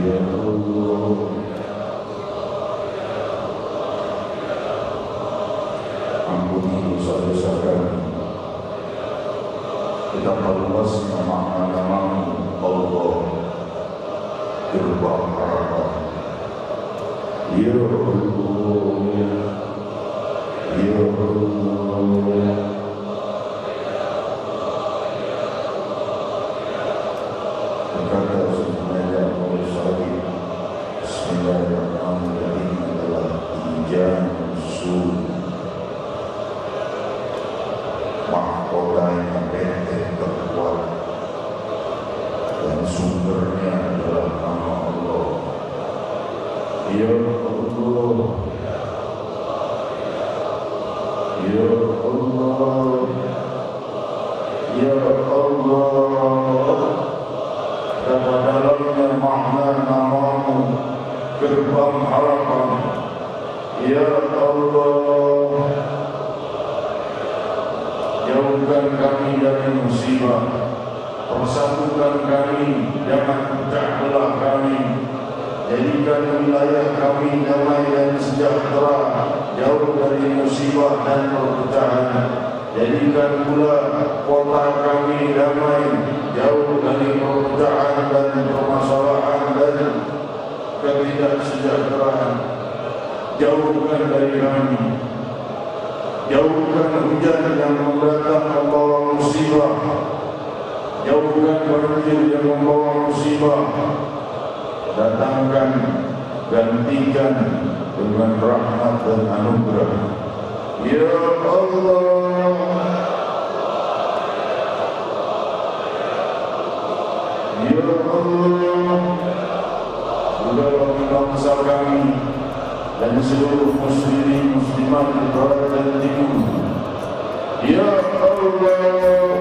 Ya Allah, ampuni dosa-dosa kami. Kita meluasnya makna-Nama Allah, gerbang harapan. Ya Allah, Ya Allah. Berkata sebenarnya oleh Syarif, Bismillahirrahmanirrahim adalah Ijan Sur, mahkota yang benteng terkuat, dan sumbernya adalah nama Allah. Ya Allah, Ya Allah, Ya Allah. Dan dalamnya makna Nama-Mu, gerbang harapan. Ya Allah, jauhkan kami dari musibah, persatukan kami, jangan pecah belah kami. Jadikan wilayah kami damai dan sejahtera, jauh dari musibah dan perpecahan. Jadikan pula kota kami damai, jauh dari perpecahan dan permasalahan dan ketidaksejahteraan. Jauhkan dari kami, jauhkan hujan yang mendatang membawa musibah, jauhkan banjir yang membawa musibah. Datangkan, gantikan dengan rahmat dan anugerah. Ya Allah, Ya Allah, Saudara bangsa kami dan seluruh muslimin muslimat di barat dan timur. Ya Allah,